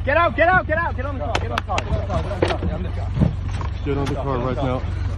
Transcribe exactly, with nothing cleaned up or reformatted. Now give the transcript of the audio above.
Get out, get out, get out, get on the car, get on the car, get on the car, get on the car. Get on the car right now.